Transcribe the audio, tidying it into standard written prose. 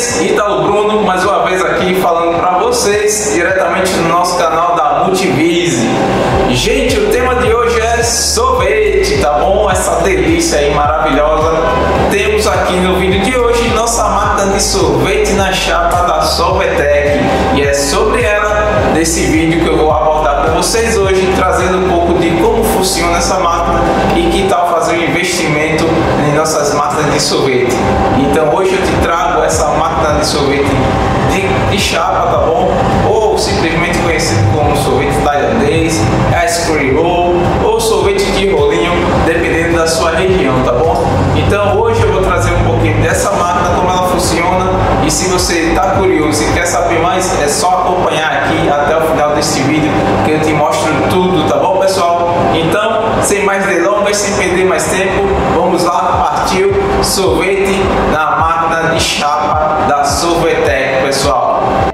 vocês, Ítalo Bruno, mais uma vez aqui falando para vocês, diretamente no nosso canal da Multivise. Gente, o tema de hoje é sorvete, tá bom? Essa delícia aí maravilhosa. Temos aqui no vídeo de hoje nossa máquina de sorvete na chapa da Solvetec. E é sobre ela, desse vídeo, que eu vou abordar com vocês hoje, trazendo um pouco de como funciona essa máquina e que tal fazer um investimento em nossas máquinas de sorvete. Então hoje eu te trago essa máquina de sorvete de chapa, tá bom? Ou simplesmente conhecido como sorvete tailandês, ice cream roll ou sorvete de rolinho, dependendo da sua região, tá bom? Então hoje eu vou trazer um pouquinho dessa máquina, como ela funciona, e se você está curioso e quer saber mais, é só acompanhar aqui até o final deste vídeo que eu te mostro tudo, tá bom, pessoal? Então, sem mais delongas, sem perder mais tempo, vamos lá, partiu sorvete na máquina de chapa da Solvetec, pessoal.